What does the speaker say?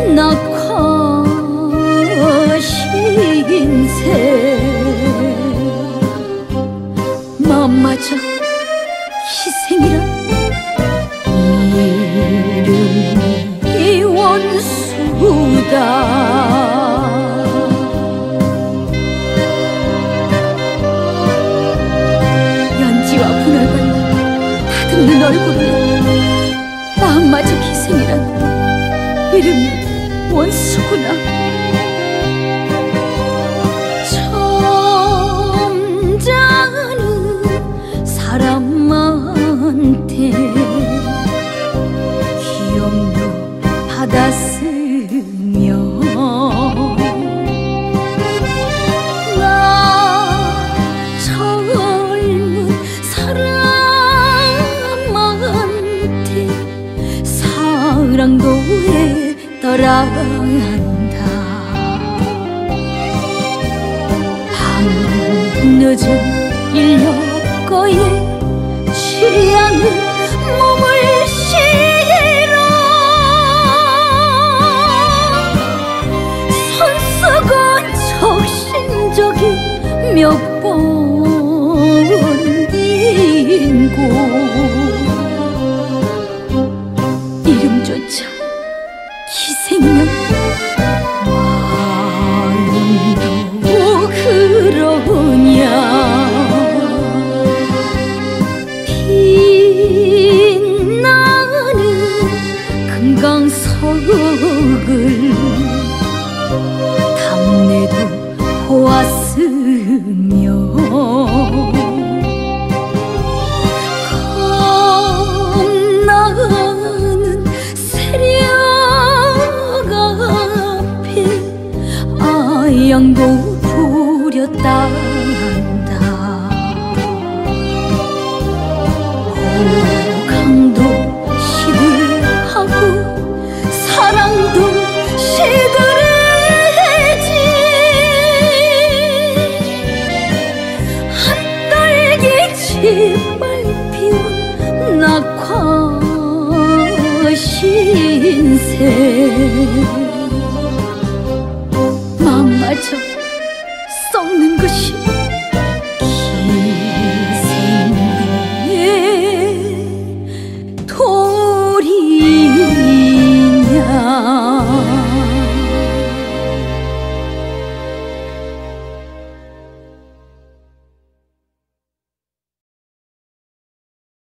낙화신세 마음마저 희생이란 이름이 원수다. 연지와 분을 발라 다듬는 얼굴에 마음마저 희생이란 이름이 원수구나. 점잖은 사람한테 기억도 받았으며 나 젊은 사람한테 사랑도 떠나간다. 밤늦은 인력거에 취하는 몸을 실어 손수건 적신적이 몇 번인고 이름조차 희생명 마음도 그러냐. 빛나는 금강석을 담내도 보았으며 겁나는 세력 양도 부렸단다. 호강도 시들하고 사랑도 시들해지 한떨기 짓밟 피운 낙화신세 마음마저